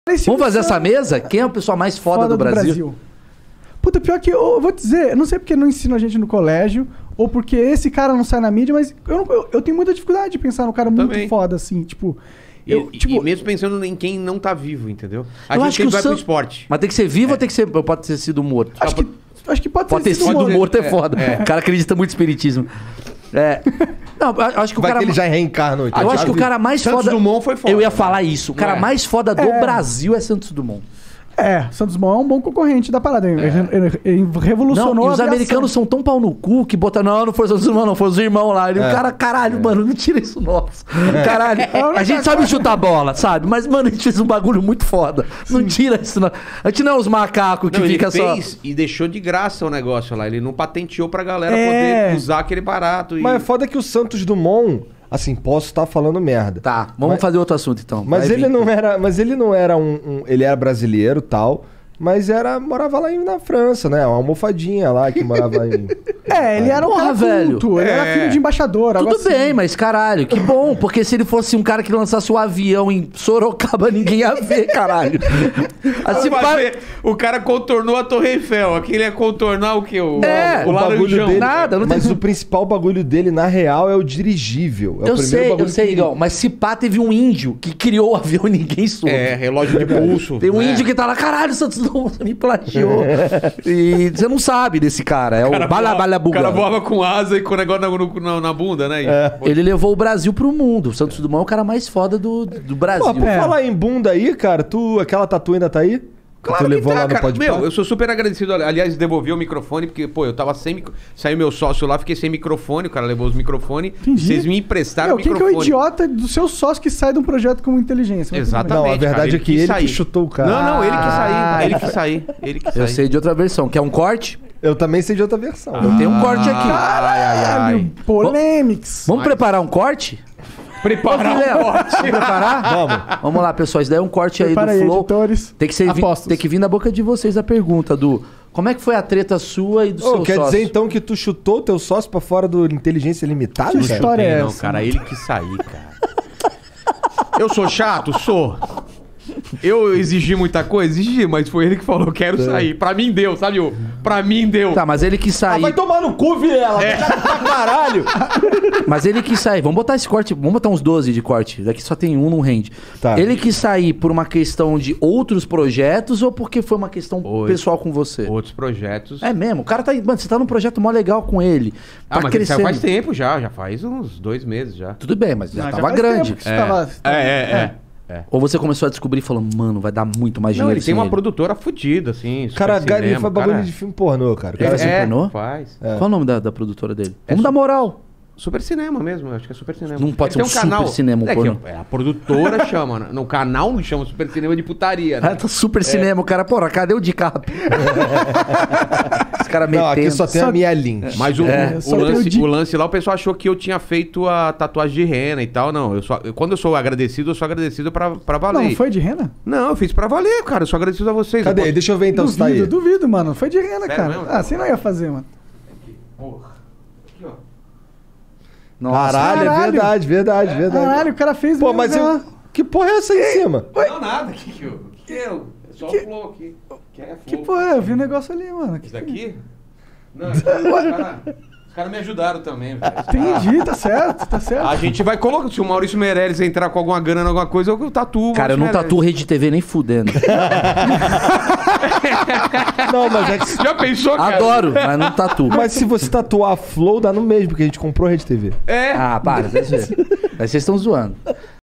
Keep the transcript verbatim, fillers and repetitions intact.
Vamos fazer essa mesa? Quem é a pessoa mais foda, foda do, do Brasil? Brasil? Puta, pior que eu, eu vou te dizer, eu não sei porque não ensina a gente no colégio, ou porque esse cara não sai na mídia, mas eu, não, eu, eu tenho muita dificuldade de pensar num cara muito Também. foda, assim, tipo... Eu, e, tipo, e mesmo pensando em quem não tá vivo, entendeu? A eu gente acho que vai Sam... pro esporte. Mas tem que ser vivo é. ou tem que ser, pode ter sido morto? Acho que, acho que pode, pode ter sido, sido morto. morto é, é foda. É. O cara acredita muito em espiritismo. É. Não, acho que o Vai cara... que ele já reencarnou. Eu acho que o cara mais Santos foda... Dumont foi foda. Eu ia falar isso. O cara é. mais foda do é. Brasil é Santos Dumont. É, Santos Dumont é um bom concorrente da parada. Ele, ele, ele revolucionou não, e os a americanos são tão pau no cu que botam... Não, não foi Santos Dumont, não. Foi os irmãos lá. Ele, é. O cara, caralho, é. mano, não tira isso nosso. É. Caralho. A gente sabe chutar bola, sabe? Mas, mano, a gente fez um bagulho muito foda. Sim. Não tira isso, não. A gente não é os macacos que não, fica ele só... fez e deixou de graça o negócio lá. Ele não patenteou pra galera é. poder usar aquele barato. E... Mas é foda que o Santos Dumont... Assim, posso estar falando merda. Tá, vamos mas, fazer outro assunto então. Mas ele, não era, mas ele não era um, um... Ele era brasileiro e tal... Mas era, morava lá na França, né? Uma almofadinha lá que morava em... É, ele era um cara velho. culto, ele é. era filho de embaixador. Tudo assim. bem, mas caralho, que bom. Porque se ele fosse um cara que lançasse o um avião em Sorocaba, ninguém ia ver, caralho. Assim, pa... O cara contornou a Torre Eiffel. Aqui ele ia contornar o quê? O, é, o, o bagulho dele. Nada, não mas tem... o principal bagulho dele, na real, é o dirigível. É eu o sei, eu sei, Igor. Mas se pá, teve um índio que criou o avião e ninguém soube. É, relógio de pulso. Tem um né? índio que tá lá, caralho, Santos Dumont me plagiou. E você não sabe desse cara. É o, o Balabalabuga. O cara voava com asa e com o negócio na, na, na bunda, né? É. Ele levou o Brasil pro mundo. O Santos Dumont é o cara mais foda do, do Brasil. Pô, por é. falar em bunda aí, cara, tu, aquela tatu ainda tá aí? Claro tu que levou tá, lá no cara. Pode Meu, Par? eu sou super agradecido. Aliás, devolvi o microfone, porque, pô, eu tava sem microfone. Saiu meu sócio lá, fiquei sem microfone. O cara levou os microfones. Entendi. Vocês me emprestaram Meu, o microfone. Quem que é o idiota do seu sócio que sai de um projeto com inteligência? Exatamente. Não, a verdade cara, é que ele sair. que chutou o cara. Não, não, ele quis sair. Ele quis sair. Ele quis sair. Eu sei de outra versão. Quer um corte? Eu também sei de outra versão. Eu tenho um corte aqui. Ai, ai, ai. Polêmicos. Vamos preparar um corte? Preparar um corte. Vamos preparar? Vamos. Vamos lá, pessoal. Isso daí é um corte Prepara aí do aí, Flow. Editores, tem que, ser, tem que vir da boca de vocês a pergunta do... Como é que foi a treta sua e do Ô, seu quer sócio? dizer então que tu chutou o teu sócio pra fora do Inteligência Limitada? Que cara? história é Não, essa? cara, ele quis sair, cara. Eu sou chato? Sou. Eu exigi muita coisa? Exigi, mas foi ele que falou, quero sair. Pra mim deu, sabe? O pra mim deu. Tá, mas ele quis sair. Ah, vai tomar no cu, Vilela. É. Pra caralho. Mas ele quis sair. Vamos botar esse corte. Vamos botar uns doze de corte. Daqui só tem um, não rende. Tá. Ele quis sair por uma questão de outros projetos ou porque foi uma questão Oi. pessoal com você? Outros projetos. É mesmo. O cara tá... Mano, você tá num projeto mó legal com ele. Tá Ah, mas ele crescendo. saiu faz tempo já. Já faz uns dois meses já. Tudo bem, mas já Não, já tava faz grande. tempo que você tava- É, é, é. é. Ou você começou a descobrir e falou, mano, vai dar muito mais Não, dinheiro ele tem sem uma ele. produtora fodida, assim. super Cara, cinema, ele faz bagulho cara. de filme pornô, cara. O Ele cara faz assim, É, pornô? faz. Qual o nome da, da produtora dele? É Vamos su- dar moral. Super Cinema mesmo, acho que é Super Cinema. Não pode Ele ser tem um Super Cinema, um é, pornô. que é, a produtora chama, né? No canal não chama Super Cinema de putaria, né? Ah, tá super cinema, o cara, porra, cadê o DiCaprio? Os caras metendo. Não, aqui só tem Só- a minha link. Mas o, É, o, só o tem o lance, di- o lance lá, o pessoal achou que eu tinha feito a tatuagem de rena e tal. Não, eu só, eu- quando eu sou agradecido, eu sou agradecido pra, pra valer. Não, foi de rena? Não, eu fiz pra valer, cara. Eu sou agradecido a vocês. Cadê? Eu posso- Deixa eu ver então se tá duvido, aí. duvido, mano. Foi de rena, Sério cara. mesmo? Ah, você não ia fazer, mano. Porra. Aqui, ó. Nossa, Caralho, é caralho. verdade, verdade, verdade. Caralho, o cara fez Pô, mesmo, mas né? eu... Que porra é essa aí em cima? Não, nada. Que que eu... Que eu? É só o flow aqui. Que é Que flow. porra é? Eu vi um negócio ali, mano. Isso daqui? Não, isso aqui, os caras cara me ajudaram também, velho. Entendi, tá certo, tá certo. A gente vai colocar. Se o Maurício Meirelles entrar com alguma grana, alguma coisa, eu tatuo. o cara, eu não Maurício tatuo Rede T V nem fudendo. Não, mas é que... Meirelles. Já pensou, cara? Adoro, mas não tatuo. Mas se você tatuar a Flow, dá no mesmo, porque a gente comprou a Rede T V. É. Ah, para, deixa eu ver. Aí vocês estão zoando.